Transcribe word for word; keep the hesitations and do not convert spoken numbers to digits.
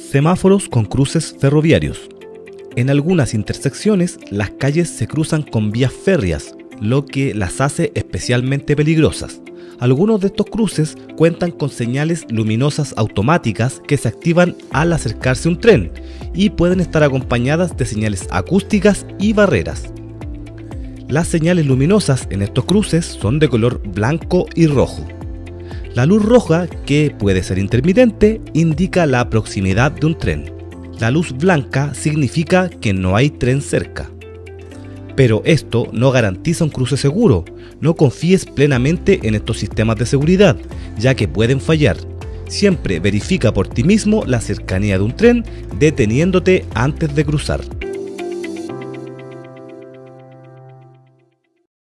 Semáforos con cruces ferroviarios. En algunas intersecciones, las calles se cruzan con vías férreas, lo que las hace especialmente peligrosas. Algunos de estos cruces cuentan con señales luminosas automáticas que se activan al acercarse un tren y pueden estar acompañadas de señales acústicas y barreras. Las señales luminosas en estos cruces son de color blanco y rojo. La luz roja, que puede ser intermitente, indica la proximidad de un tren. La luz blanca significa que no hay tren cerca. Pero esto no garantiza un cruce seguro. No confíes plenamente en estos sistemas de seguridad, ya que pueden fallar. Siempre verifica por ti mismo la cercanía de un tren, deteniéndote antes de cruzar.